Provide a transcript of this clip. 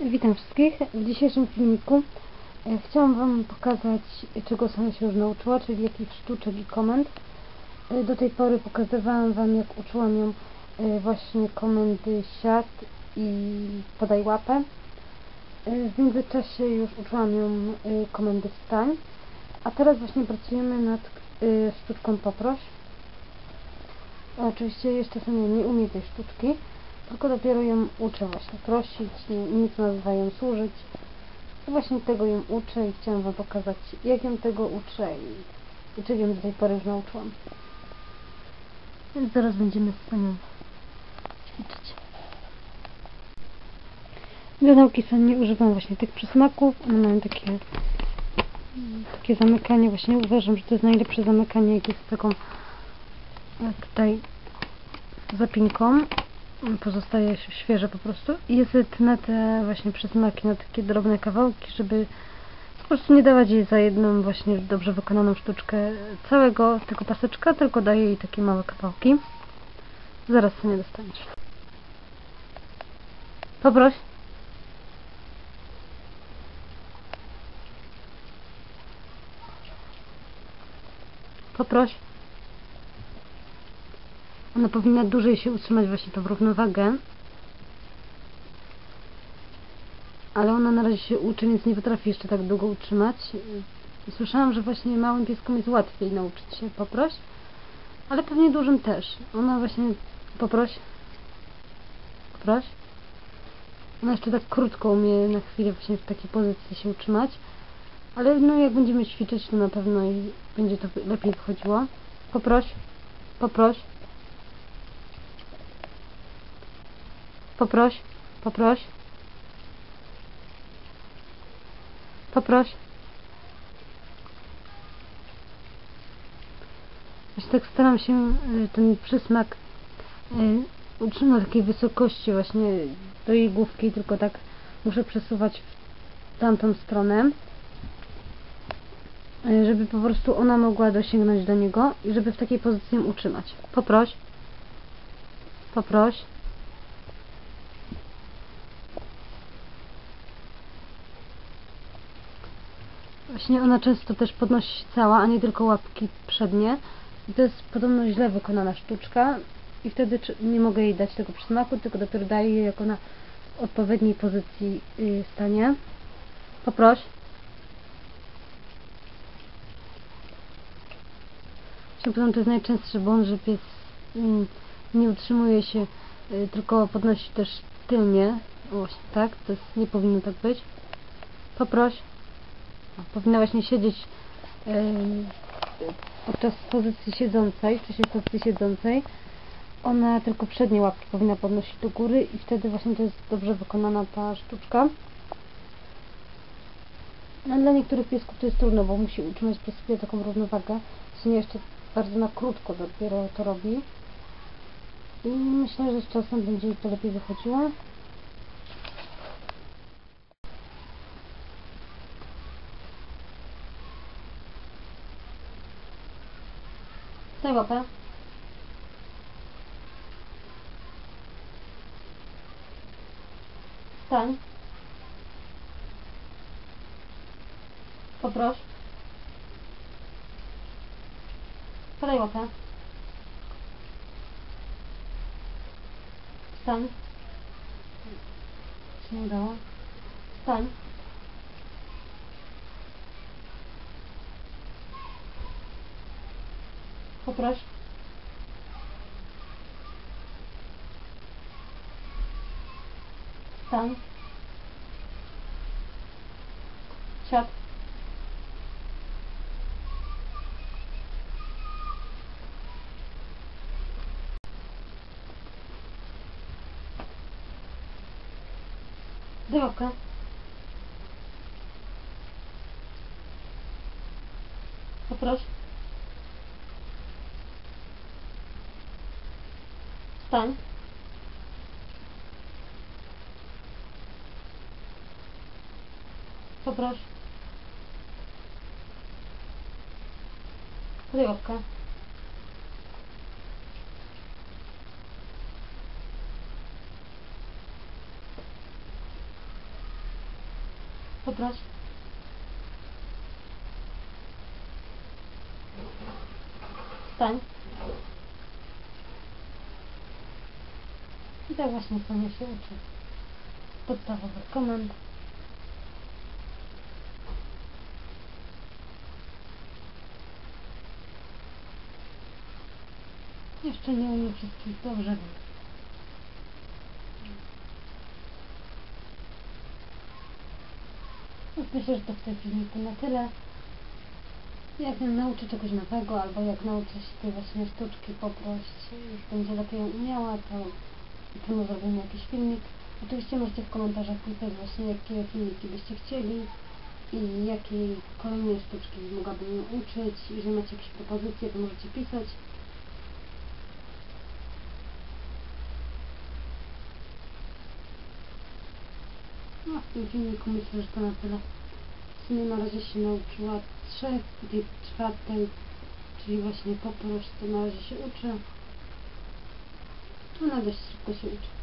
Witam wszystkich. W dzisiejszym filmiku chciałam Wam pokazać, czego sama się już nauczyła, czyli jakich sztuczek i komend. Do tej pory pokazywałam Wam, jak uczyłam ją właśnie komendy siad i podaj łapę. W międzyczasie już uczyłam ją komendy wstań, a teraz właśnie pracujemy nad sztuczką poproś. Oczywiście jeszcze sama nie umiem tej sztuczki, tylko dopiero ją uczę właśnie prosić, inni to nazywają służyć. I właśnie tego ją uczę i chciałam Wam pokazać, jak ją tego uczę i czego ją do tej pory już nauczyłam. Więc zaraz będziemy z panią ćwiczyć. Do nauki sam nie używam właśnie tych przysmaków. One mają takie zamykanie. Właśnie uważam, że to jest najlepsze zamykanie, jak jest z taką tutaj zapinką. Pozostaje świeże po prostu. I jest tnę te właśnie przysmaki na takie drobne kawałki, żeby po prostu nie dawać jej za jedną właśnie dobrze wykonaną sztuczkę całego tego paseczka, tylko daję jej takie małe kawałki. Zaraz sobie nie dostaniesz. Poproś. Poproś. Ona powinna dłużej się utrzymać właśnie tą równowagę. Ale ona na razie się uczy, więc nie potrafi jeszcze tak długo utrzymać. Słyszałam, że właśnie małym pieskom jest łatwiej nauczyć się poproś, ale pewnie dużym też. Ona właśnie poproś. Poproś. Ona jeszcze tak krótko umie na chwilę właśnie w takiej pozycji się utrzymać. Ale no jak będziemy ćwiczyć, to na pewno i będzie to lepiej wychodziło. Poproś. Poproś. Poproś. Poproś. Poproś. Właśnie tak staram się ten przysmak utrzymać na takiej wysokości właśnie do jej główki, tylko tak muszę przesuwać w tamtą stronę, żeby po prostu ona mogła dosięgnąć do niego i żeby w takiej pozycji ją utrzymać. Poproś. Poproś. Właśnie ona często też podnosi się cała, a nie tylko łapki przednie. I to jest podobno źle wykonana sztuczka. I wtedy nie mogę jej dać tego przysmaku, tylko dopiero daję jej, jak ona w odpowiedniej pozycji stanie. Poproś. Potem to jest najczęstszy błąd, że pies nie utrzymuje się, tylko podnosi też tylnie. Właśnie tak, to jest, nie powinno tak być. Poproś. Powinna właśnie siedzieć podczas pozycji siedzącej, w czasie pozycji siedzącej. Ona tylko przednie łapki powinna podnosić do góry i wtedy właśnie to jest dobrze wykonana ta sztuczka. No, dla niektórych piesków to jest trudno, bo musi utrzymać przez chwilę taką równowagę. W sumie jeszcze bardzo na krótko dopiero to robi. I myślę, że z czasem będzie jej to lepiej wychodziło. Daj łapę. Wstań. Poproś. Podaj łapę. Wstań. Się nie udało. Wstań. Poproś. Wstań. Siad. Daj łapkę. Poproś. Wstań. Poproś. Podaj łapkę. Poproś. Wstań. I tak właśnie Sonia się uczy podstawowych komend. Jeszcze nie umie wszystkich dobrze. Myślę, że to w tej filmiku na tyle. Jak nauczy czegoś nowego, albo jak nauczy się tej właśnie sztuczki Poproś, już będzie lepiej ją umiała, to jutro zrobimy jakiś filmik. Oczywiście możecie w komentarzach pisać właśnie, jakie filmiki byście chcieli i jakiej kolejnej sztuczki mogłabym ją uczyć. Jeżeli macie jakieś propozycje, to możecie pisać. No, w tym filmiku myślę, że to na tyle. W sumie na razie się nauczyła 3, tej 4, czyli właśnie Poproś, to na razie się uczy. Ona dość szybko się uczy.